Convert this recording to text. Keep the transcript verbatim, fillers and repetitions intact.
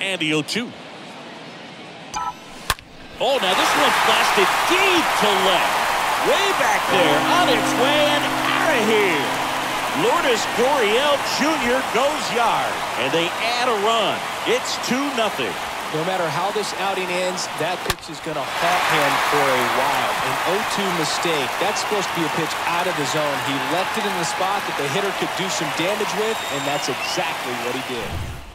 And the oh two. Oh, now this one blasted deep to left. Way back there, on its way and out of here. Lourdes Gurriel Junior goes yard, and they add a run. It's two nothing. No matter how this outing ends, that pitch is going to haunt him for a while. An oh two mistake. That's supposed to be a pitch out of the zone. He left it in the spot that the hitter could do some damage with, and that's exactly what he did.